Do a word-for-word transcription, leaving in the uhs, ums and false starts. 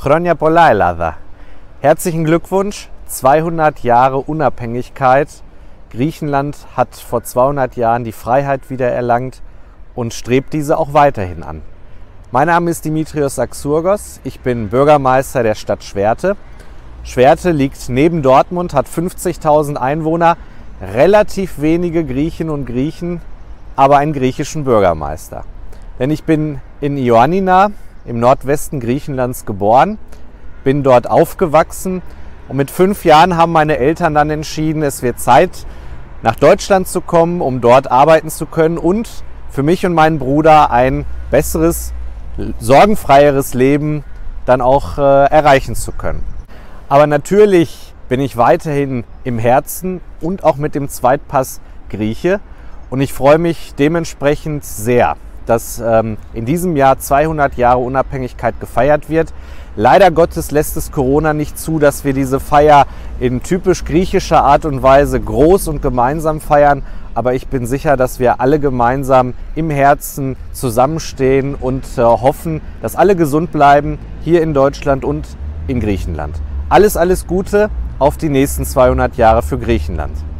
Χρόνια πολλά Ελλάδα. Herzlichen Glückwunsch, zweihundert Jahre Unabhängigkeit. Griechenland hat vor zweihundert Jahren die Freiheit wiedererlangt und strebt diese auch weiterhin an. Mein Name ist Dimitrios Axourgos, ich bin Bürgermeister der Stadt Schwerte. Schwerte liegt neben Dortmund, hat fünfzigtausend Einwohner, relativ wenige Griechen und Griechen, aber einen griechischen Bürgermeister. Denn ich bin in Ioannina im Nordwesten Griechenlands geboren, bin dort aufgewachsen und mit fünf Jahren haben meine Eltern dann entschieden, es wird Zeit, nach Deutschland zu kommen, um dort arbeiten zu können und für mich und meinen Bruder ein besseres, sorgenfreieres Leben dann auch äh, erreichen zu können. Aber natürlich bin ich weiterhin im Herzen und auch mit dem Zweitpass Grieche und ich freue mich dementsprechend sehr, dass ähm, in diesem Jahr zweihundert Jahre Unabhängigkeit gefeiert wird. Leider Gottes lässt es Corona nicht zu, dass wir diese Feier in typisch griechischer Art und Weise groß und gemeinsam feiern. Aber ich bin sicher, dass wir alle gemeinsam im Herzen zusammenstehen und äh, hoffen, dass alle gesund bleiben, hier in Deutschland und in Griechenland. Alles, alles Gute auf die nächsten zweihundert Jahre für Griechenland.